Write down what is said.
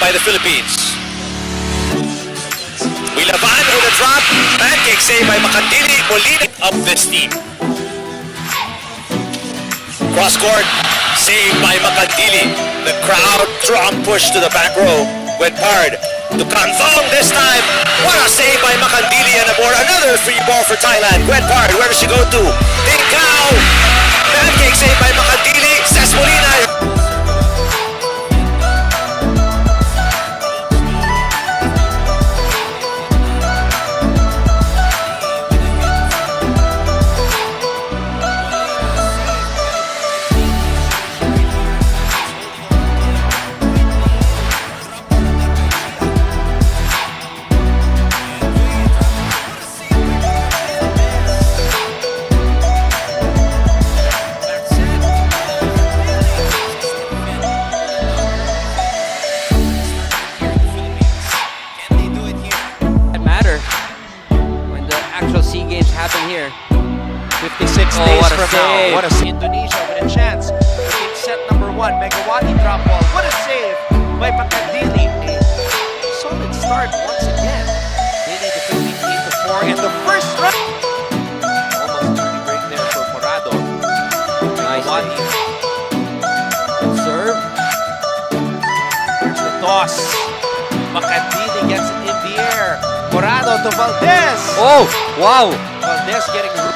by the Philippines. Wilaban with a drop. Pancake save by Macandili. Molina up this team. Cross court. Save by Macandili. The crowd strong push to the back row. Went hard to Kanthong this time. What a save by Macandili and aboard another free ball for Thailand. Gwen Pard, where does she go to? Tinkao! Pancake save by Macandili. Ses Molina. SEA Games happen here. 56 days from now. What a save. Indonesia with a chance. In set number 1, Megawati drop ball. What a save by Macandili. A solid start once again. They need the 15-4 and the first run. Almost early break there for Morado. Nice. Serve. Here's the toss. Macandili gets it in the air. Morado to Valdez. Oh, wow. Valdez getting